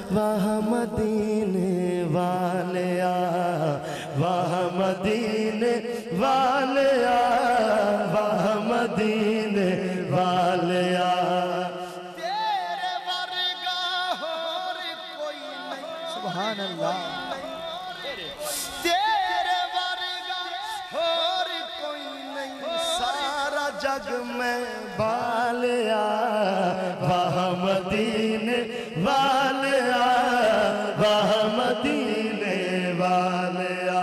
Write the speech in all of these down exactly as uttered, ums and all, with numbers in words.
واہ مدینے والیا واہ مدینے والیا واہ مدینے والیا تیرے ورگا اور کوئی نہیں سبحان اللہ تیرے ورگا اور کوئی نہیں سارا جگ میں بالیا واہ مدینے والیا واہ مدینے والیا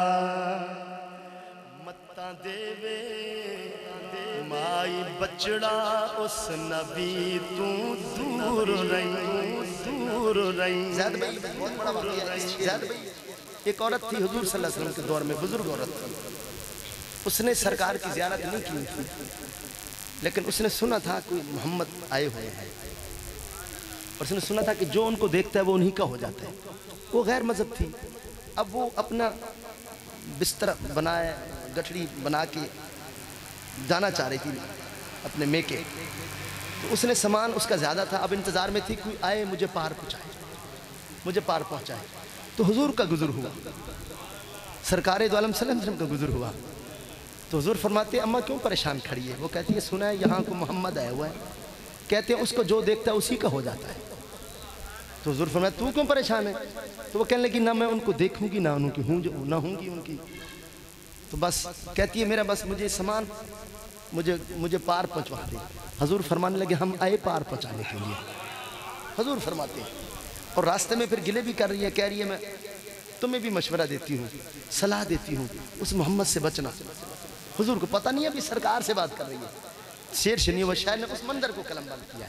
متاں دیوے مائی بچڑا اس نبی تو دور رہی دور رہی زید بھائی بہت بڑا واقعہ ہے زید بھائی ایک عورت تھی حضور صلی اللہ علیہ وسلم کے دور میں بزرگ عورت تھی اس نے سرکار کی زیارت نہیں کی تھی لیکن اس نے سنا تھا کوئی محمد آئے ہوئے ہیں اور اس نے سنا تھا کہ جو ان کو دیکھتا ہے وہ انہی کا ہو جاتا ہے وہ غیر مذہب تھی اب وہ اپنا بستر بنائے گٹھڑی بنا کے جانا چاہ رہی تھی اپنے میکے تو اس نے سامان اس کا زیادہ تھا اب انتظار میں تھی کوئی آئے مجھے پار پہنچائے مجھے پار پہنچائے تو حضور کا گزر ہوا سرکار دو عالم صلی اللہ علیہ وسلم کا گزر ہوا تو حضور فرماتے ہیں اماں کیوں پریشان کھڑی ہے وہ کہتی ہے سنا ہے یہاں کو محمد آیا ہوا ہے کہتے ہیں اس کو جو دیکھتا ہے اسی کا ہو جاتا ہے تو حضور فرماتے تو کیوں پریشان ہے تو وہ کہنے لگی نہ میں ان کو دیکھوں گی نہ ان کی ہوں نہ ہوں گی ان کی تو بس کہتی ہے میرا بس مجھے سامان مجھے مجھے پار پہنچوا دے حضور فرمانے لگے ہم آئے پار پہنچانے کے لیے حضور فرماتے ہیں اور راستے میں پھر گلے بھی کر رہی ہے کہہ رہی ہے میں تمہیں بھی مشورہ دیتی ہوں صلاح دیتی ہوں اس محمد سے بچنا حضور کو پتہ نہیں ہے ابھی سرکار سے بات کر رہی ہے شیر شنی و شاعر نے اس منظر کو قلم بند کیا ہے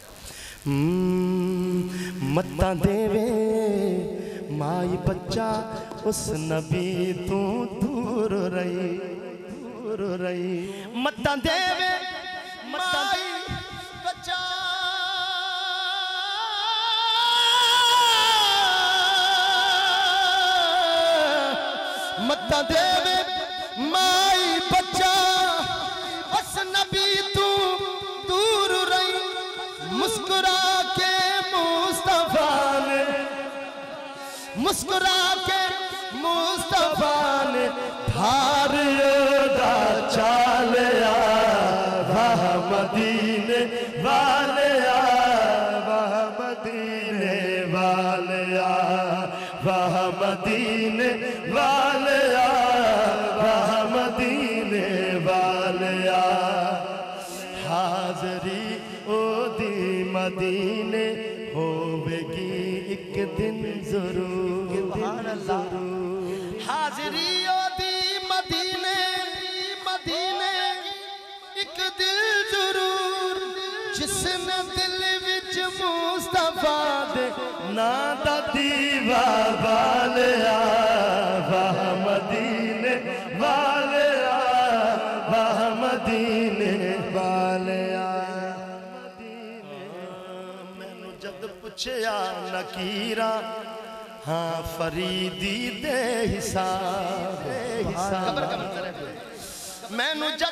متاں دیوے مائی بچہ اس نبی تو دور رہی دور رہی متاں دیوے مائی بچہ متاں دیوے مائی بچہ اس نبی تو دور رہی مسکرا کے مصطفیٰ نے مسکرا کے مصطفیٰ نے دھار دا چالیا واہ مدینے والیا واہ مدینے والیا واہ مدینے والیا واہ مدینے والیا حاضری او دی مدینے ہوے گی ایک دن ضرور سبحان اللہ حاضری او دی مدینے مدینے ایک دل ضرور جس نے دل وچ مصطفیٰ دے نا دا دیوا والیا واہ مدینے والیا واہ مدینے والیا مینوں جد پوچھیا نکیرا ہاں فریدی دے حساب قبر کا منظر ہے میں نو